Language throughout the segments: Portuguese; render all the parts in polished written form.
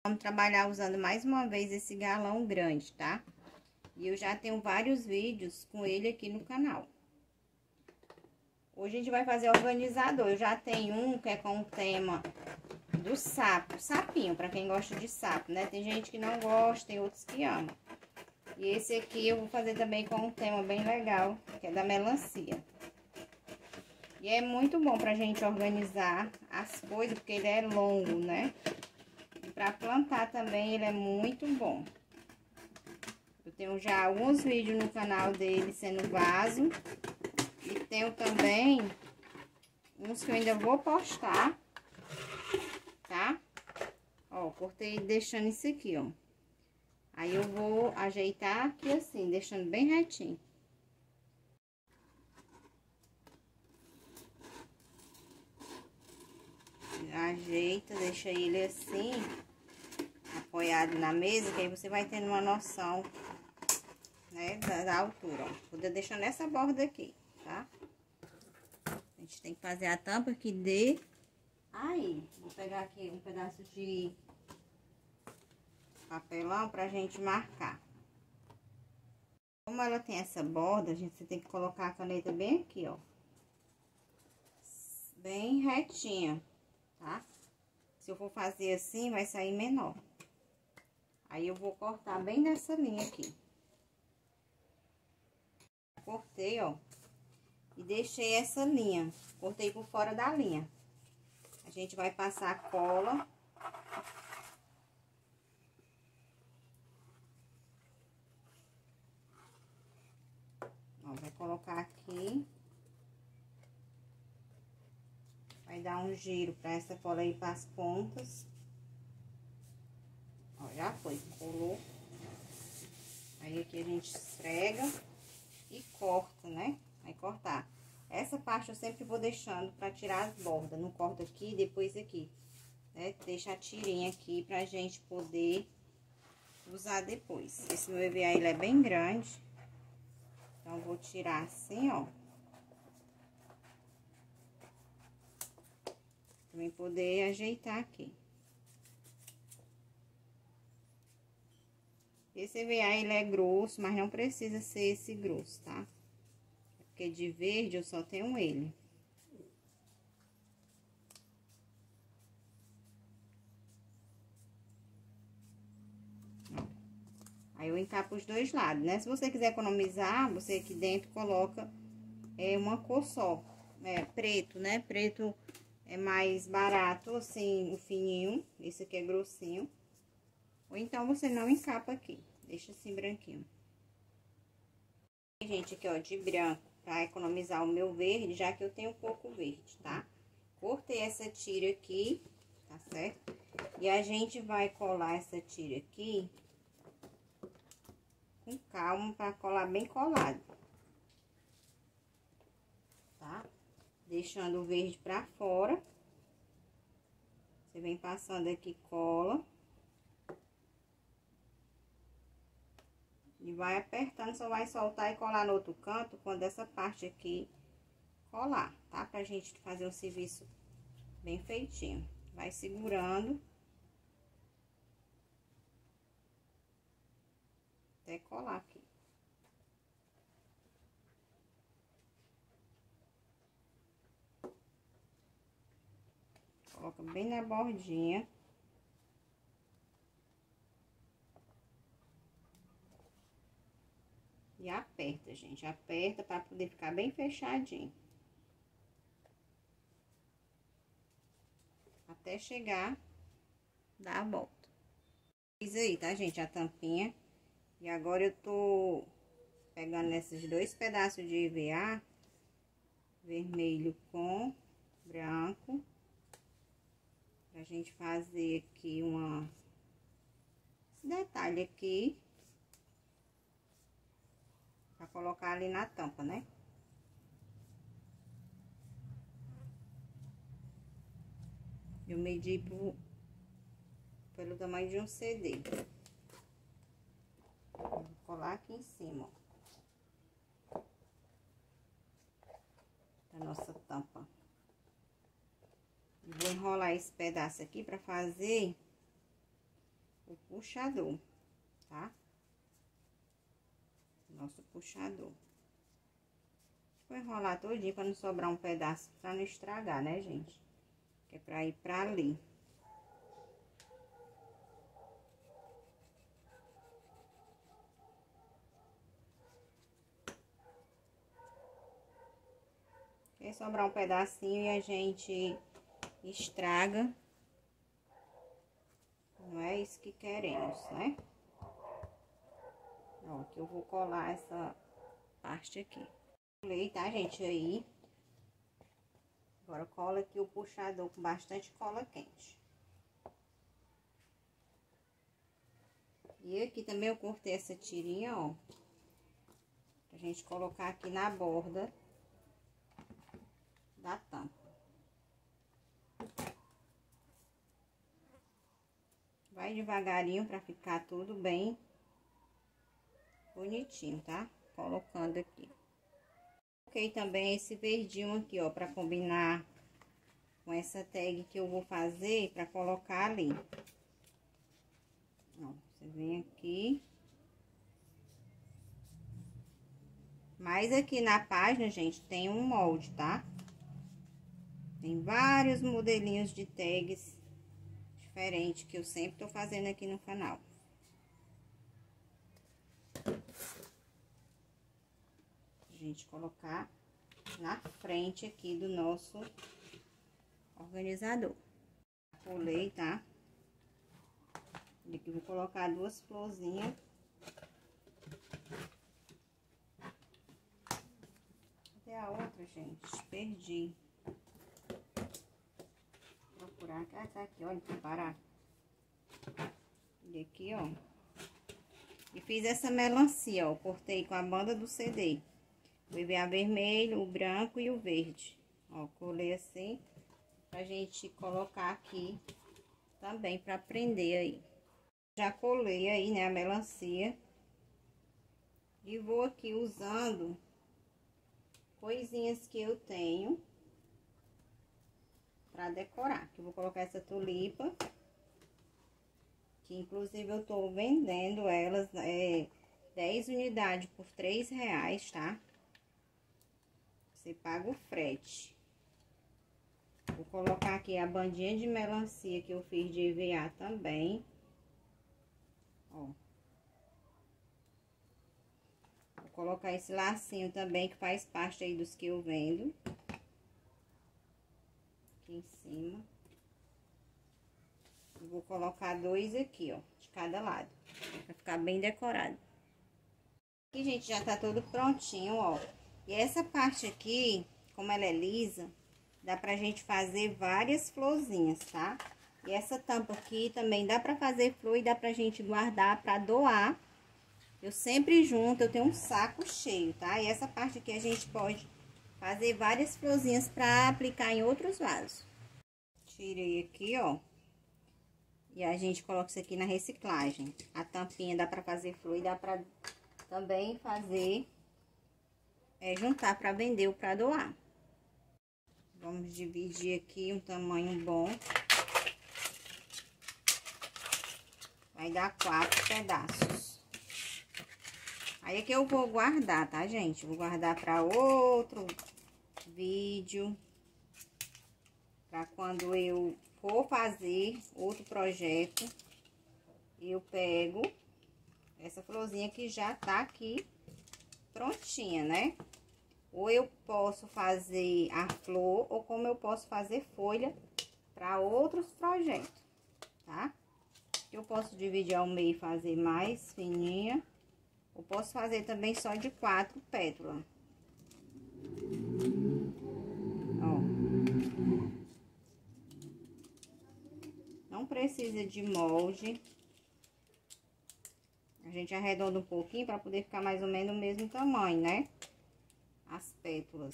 Vamos trabalhar usando mais uma vez esse galão grande, tá? E eu já tenho vários vídeos com ele aqui no canal. Hoje a gente vai fazer organizador. Eu já tenho um que é com o tema do sapo, sapinho, pra quem gosta de sapo, né? Tem gente que não gosta, tem outros que amam. E esse aqui eu vou fazer também com um tema bem legal, que é da melancia. E é muito bom pra gente organizar as coisas, porque ele é longo, né? E pra plantar também ele é muito bom. Eu tenho já alguns vídeos no canal dele sendo vaso. E tenho também uns que eu ainda vou postar, tá? Ó, cortei deixando isso aqui, ó. Aí eu vou ajeitar aqui assim, deixando bem retinho. Ajeita, deixa ele assim, apoiado na mesa, que aí você vai tendo uma noção, né, da altura, ó. Vou deixando essa borda aqui, tá? A gente tem que fazer a tampa que dê. Aí, vou pegar aqui um pedaço de papelão pra gente marcar. Como ela tem essa borda, você tem que colocar a caneta bem aqui, ó. Bem retinha, tá? Se eu for fazer assim, vai sair menor. Aí eu vou cortar bem nessa linha aqui. Cortei, ó. E deixei essa linha. Cortei por fora da linha. A gente vai passar a cola. Ó, vai colocar aqui. Vai dar um giro pra essa cola ir para as pontas. Ó, já foi, colou. Aí aqui a gente esfrega e corta, né? Vai cortar. Essa parte eu sempre vou deixando pra tirar as bordas. Não corto aqui, depois aqui, né? Deixa a tirinha aqui pra gente poder usar depois. Esse meu EVA, ele é bem grande. Então, eu vou tirar assim, ó. Também poder ajeitar aqui. Esse EVA, ele é grosso, mas não precisa ser esse grosso, tá? Porque de verde eu só tenho ele. Aí eu encapo os dois lados, né? Se você quiser economizar, você aqui dentro coloca uma cor só, preto, né? Preto é mais barato, assim, o fininho. Esse aqui é grossinho. Ou então você não encapa aqui, deixa assim branquinho. Gente, aqui ó, de branco, pra economizar o meu verde, já que eu tenho pouco verde, tá? Cortei essa tira aqui, tá certo? E a gente vai colar essa tira aqui com calma, pra colar bem colado, tá? Deixando o verde pra fora. Você vem passando aqui, cola. E vai apertando, só vai soltar e colar no outro canto quando essa parte aqui colar, tá? Pra gente fazer um serviço bem feitinho. Vai segurando até colar aqui. Coloca bem na bordinha. E aperta, gente. Aperta pra poder ficar bem fechadinho. Até chegar, dá a volta. Fiz aí, tá, gente? A tampinha. E agora eu tô pegando esses dois pedaços de EVA, vermelho com branco, pra gente fazer aqui esse detalhe aqui, pra colocar ali na tampa, né? Eu medi pelo tamanho de um CD. Vou colar aqui em cima, ó, da nossa tampa. Vou enrolar esse pedaço aqui pra fazer o puxador, tá? Nosso puxador. Vou enrolar todinho pra não sobrar um pedaço, pra não estragar, né, gente? Que é pra ir pra ali. Se sobrar um pedacinho e a gente estraga, não é isso que queremos, né? Ó, que eu vou colar essa parte aqui. Colei, tá, gente? Aí. Agora cola aqui o puxador com bastante cola quente. E aqui também eu cortei essa tirinha, ó. Pra gente colocar aqui na borda da tampa. Vai devagarinho pra ficar tudo bem bonitinho, tá? Colocando aqui. Coloquei também esse verdinho aqui, ó, pra combinar com essa tag que eu vou fazer pra colocar ali. Ó, você vem aqui. Mas aqui na página, gente, tem um molde, tá? Tem vários modelinhos de tags diferentes que eu sempre tô fazendo aqui no canal. A gente colocar na frente aqui do nosso organizador. Colei, tá? E aqui vou colocar duas florzinhas. Cadê a outra, gente? Perdi. Vou procurar. Ah, tá aqui, olha, pra parar. E aqui, ó. E fiz essa melancia, ó. Cortei com a banda do CD. O EVA vermelho, o branco e o verde. Ó, colei assim, pra gente colocar aqui também, pra prender aí. Já colei aí, né, a melancia. E vou aqui usando coisinhas que eu tenho pra decorar. Que eu vou colocar essa tulipa, que inclusive eu tô vendendo elas, 10 unidades por R$3, tá? Você paga o frete. Vou colocar aqui a bandinha de melancia que eu fiz de EVA também. Ó. Vou colocar esse lacinho também, que faz parte aí dos que eu vendo. Aqui em cima. E vou colocar dois aqui, ó, de cada lado. Pra ficar bem decorado. Aqui, gente, já tá tudo prontinho, ó. E essa parte aqui, como ela é lisa, dá pra gente fazer várias florzinhas, tá? E essa tampa aqui também dá pra fazer flor e dá pra gente guardar pra doar. Eu sempre junto, eu tenho um saco cheio, tá? E essa parte aqui a gente pode fazer várias florzinhas pra aplicar em outros vasos. Tirei aqui, ó. E a gente coloca isso aqui na reciclagem. A tampinha dá pra fazer flor e dá pra também fazer... juntar para vender ou para doar. Vamos dividir aqui um tamanho bom. Vai dar 4 pedaços. Aí aqui eu vou guardar, tá, gente? Vou guardar para outro vídeo. Para quando eu for fazer outro projeto, eu pego essa florzinha que já tá aqui prontinha, né? Ou eu posso fazer a flor, ou como eu posso fazer folha para outros projetos, tá? Eu posso dividir ao meio e fazer mais fininha. Ou posso fazer também só de 4 pétalas. Ó. Não precisa de molde. A gente arredonda um pouquinho para poder ficar mais ou menos o mesmo tamanho, né? As pétalas.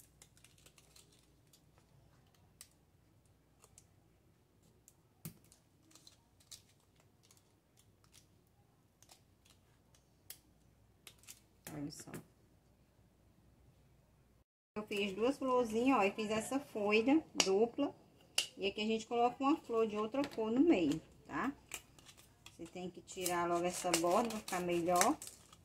Olha só. Eu fiz 2 florzinhas, ó, e fiz essa folha dupla. E aqui a gente coloca uma flor de outra cor no meio, tá? Você tem que tirar logo essa borda pra ficar melhor.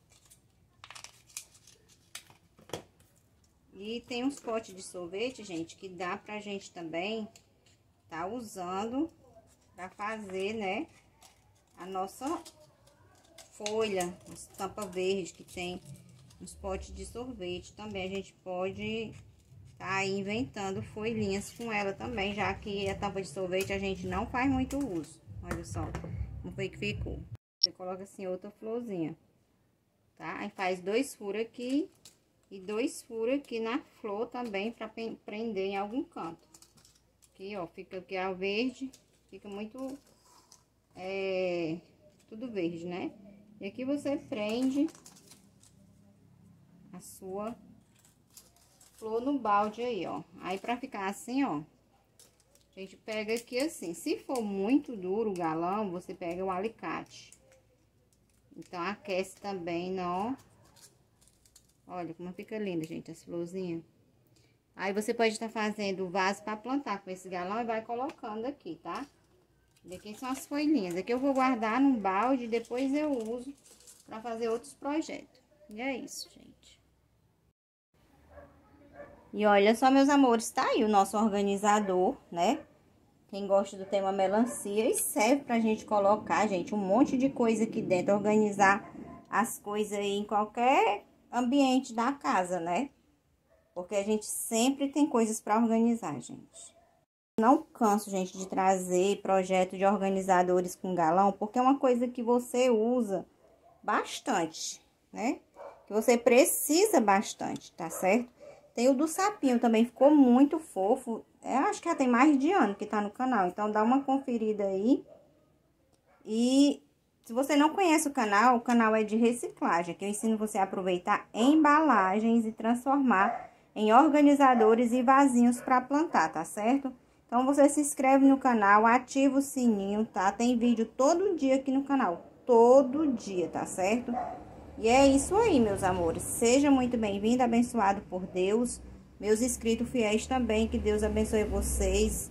E tem uns potes de sorvete, gente, que dá pra gente também tá usando pra fazer, né, a nossa folha, as tampa verde que tem uns potes de sorvete. Também a gente pode tá aí inventando folhinhas com ela também, já que a tampa de sorvete a gente não faz muito uso. Olha só como foi que ficou. Você coloca assim outra florzinha, tá? Aí faz 2 furos aqui e 2 furos aqui na flor também para prender em algum canto. Aqui, ó, fica aqui a verde, fica muito tudo verde, né? E aqui você prende a sua flor no balde aí, ó. Aí pra ficar assim, ó, a gente pega aqui assim. Se for muito duro o galão, você pega um alicate. Então aquece também, não. Olha como fica linda, gente, as florzinhas. Aí você pode estar fazendo o vaso para plantar com esse galão e vai colocando aqui, tá? Daqui são as folhinhas. Aqui eu vou guardar num balde e depois eu uso para fazer outros projetos. E é isso, gente. E olha só, meus amores, tá aí o nosso organizador, né? Quem gosta do tema melancia, e serve pra gente colocar, gente, um monte de coisa aqui dentro, organizar as coisas aí em qualquer ambiente da casa, né? Porque a gente sempre tem coisas pra organizar, gente. Não canso, gente, de trazer projeto de organizadores com galão, porque é uma coisa que você usa bastante, né? Que você precisa bastante, tá certo? Tem o do sapinho também, ficou muito fofo. Acho que já tem mais de ano que tá no canal, então dá uma conferida aí. E se você não conhece o canal é de reciclagem, que eu ensino você a aproveitar embalagens e transformar em organizadores e vasinhos para plantar, tá certo? Então você se inscreve no canal, ativa o sininho, tá? Tem vídeo todo dia aqui no canal, todo dia, tá certo? E é isso aí, meus amores. Seja muito bem-vindo, abençoado por Deus. Meus inscritos fiéis também, que Deus abençoe vocês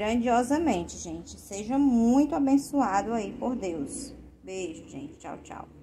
grandiosamente, gente. Seja muito abençoado aí por Deus. Beijo, gente. Tchau, tchau.